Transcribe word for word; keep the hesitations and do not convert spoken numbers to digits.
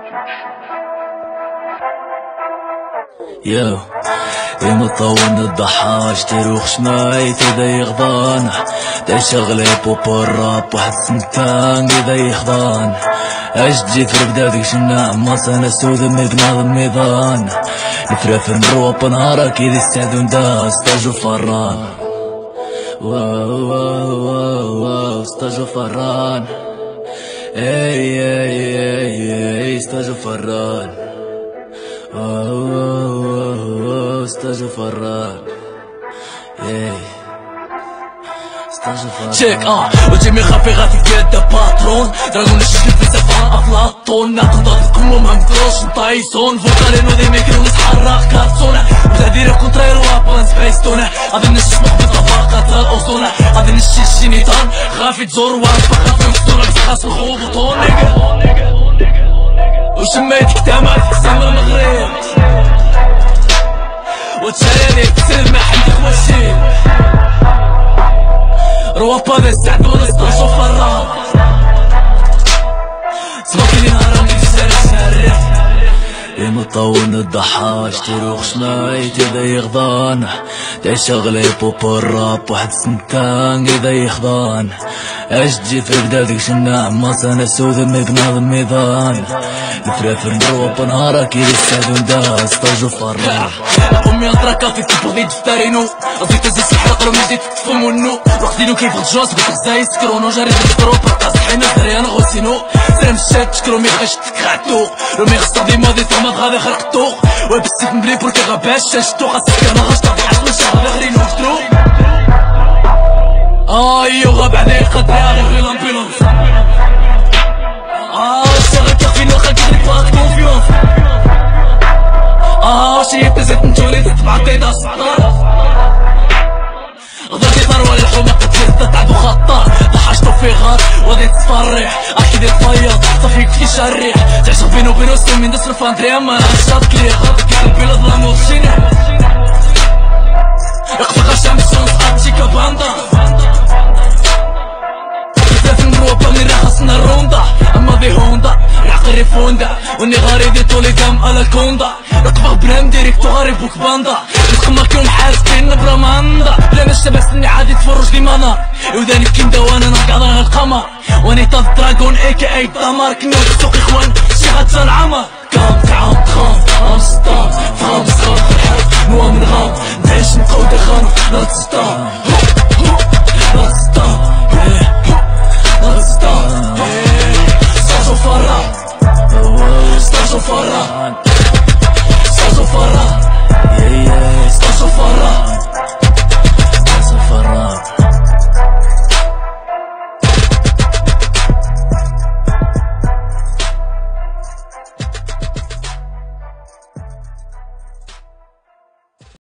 يو ديما طولنا الضحاش تيروخش معاي تيدا يغضان داي شغلي بوبو الراب واحد سنتان إذا يخضان اش تجي في ربدادك شنا عماس انا سود مي بناضم ميضان نفرافر نروب نهارك إذا استعدون دا ستاجو فران واو واو واو واو ستاجو فران اي اي اي اي ستاجو فران واو واو واو ستاجو فران اي تشيك اه وجيمي خافي غادي كيدا باترون دراغون الشكل في سفان افلاطون ناخد القمم همكروش تايسون فولكارينو دي ميكرو نتحرك كارتونة وتهدير كونترير وابان سبيستونة غادي نشيش محبط طبقات الأوزونة غادي نشيش شينيتان خافي تزور وانفقا في وسطونا بس خاص الخوبطون وشميتك تامات في سما المغرب وتشاليني تسلم حدك وشي روابا ذا استعدونا ستاشو فران سماكي لي نهارا من السارة سارة ديما طولنا الضحاش تيروخش معاي تيدا يغضان داي شغلي بوبو الراب واحد سنتان إذا يخضان اش تجي في بلادك شنا عماس انا سود مي بناضم ميضان نفرافر نروب نهارك إذا استعدون دا ستاجو فران امي نطراكا في تبغي دفتارينو قصدي تزيد الحلق رمي جيت تفهمونو وقتينو كيف الجوز بيك زاي سكرونو جاري تذكرو بطاس حينا دريان غوسينو سلام الشات تشكرو مي خاش تكعتو رمي خصا دي ماضي ثماد غادي خرقتو وبسيت مبلي بركي غاباش شاشتو خاصك انا غاش طاقي عقل شا غادي غري نوفترو ايو غاب عليك قدري غير غير لامبيلونس اه الشغل كافينو خلق يدرك فاك كونفيونس اه شي تزيد نتولي تتبع قيدا سطار غدرتي ثروة للحومة قد زيد تعدو خطار ضحشتو في غار وغادي تفرح اكيد يتفيض صافيك في شريح تعشق بينو وبينو سمي ندس الفاندريا ما نشاط لي غلط كي البلاد لامور شيني اقفل غشام الشمس اتشي كاباندا كتاف نروبا من راخصنا الروندا اما دي هوندا العقري فوندا وني غاري دي طولي دام على الكوندا رقبة برام ديريكتو غاري بوك باندا الخما كيوم حاسبين براماندا بلا نشتبه سني عادي تفرج لي منار وداني كيندا وانا نقعد القمر واني طاف دراغون اي كي اي دمار كنو سوق اخوان شي غاتا العمر كام تعاود خام امستار فام صغار الحال